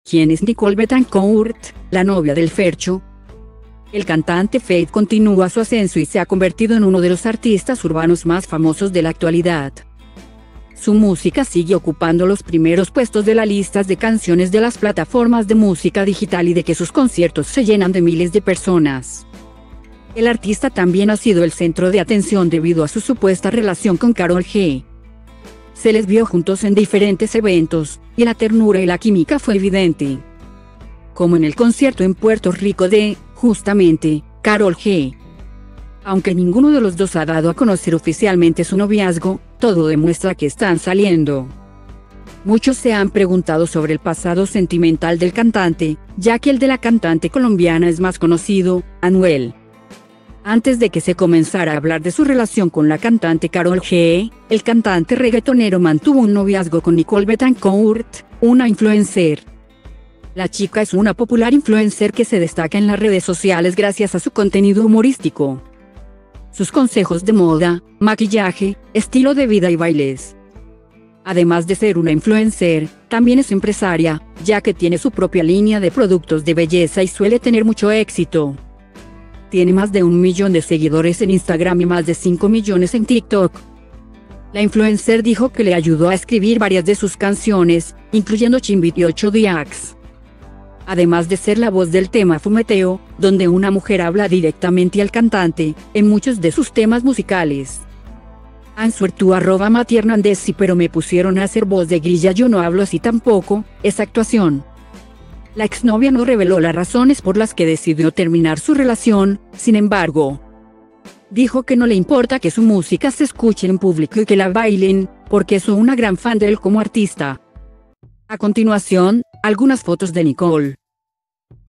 ¿Quién es Nicole Betancourt, la novia del Fercho? El cantante Feid continúa su ascenso y se ha convertido en uno de los artistas urbanos más famosos de la actualidad. Su música sigue ocupando los primeros puestos de las listas de canciones de las plataformas de música digital y de que sus conciertos se llenan de miles de personas. El artista también ha sido el centro de atención debido a su supuesta relación con Karol G. Se les vio juntos en diferentes eventos, y la ternura y la química fue evidente. Como en el concierto en Puerto Rico de, justamente, Karol G. Aunque ninguno de los dos ha dado a conocer oficialmente su noviazgo, todo demuestra que están saliendo. Muchos se han preguntado sobre el pasado sentimental del cantante, ya que el de la cantante colombiana es más conocido, Anuel. Antes de que se comenzara a hablar de su relación con la cantante Karol G, el cantante reggaetonero mantuvo un noviazgo con Nicole Betancourt, una influencer. La chica es una popular influencer que se destaca en las redes sociales gracias a su contenido humorístico, sus consejos de moda, maquillaje, estilo de vida y bailes. Además de ser una influencer, también es empresaria, ya que tiene su propia línea de productos de belleza y suele tener mucho éxito. Tiene más de 1 millón de seguidores en Instagram y más de 5 millones en TikTok. La influencer dijo que le ayudó a escribir varias de sus canciones, incluyendo Chimbiti 8 Días. Además de ser la voz del tema Fumeteo, donde una mujer habla directamente al cantante, en muchos de sus temas musicales. Ansuertu @Mati_Hernandez pero me pusieron a hacer voz de grilla, yo no hablo así tampoco, es actuación. La exnovia no reveló las razones por las que decidió terminar su relación, sin embargo, dijo que no le importa que su música se escuche en público y que la bailen, porque es una gran fan de él como artista. A continuación, algunas fotos de Nicole.